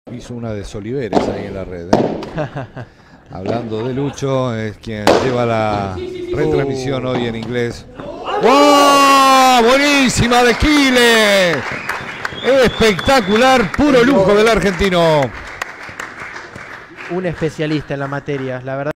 Hizo una de Soliveres ahí en la red. Hablando de Lucho, es quien lleva la retransmisión hoy en inglés. ¡Wow! ¡Buenísima de Kile! Espectacular, puro lujo del argentino. Un especialista en la materia, la verdad.